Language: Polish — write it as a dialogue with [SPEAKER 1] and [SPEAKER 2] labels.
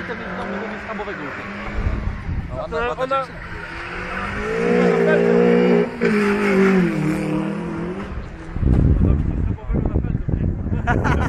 [SPEAKER 1] chce mieć dom tego schabowego już.
[SPEAKER 2] Ona...
[SPEAKER 3] Na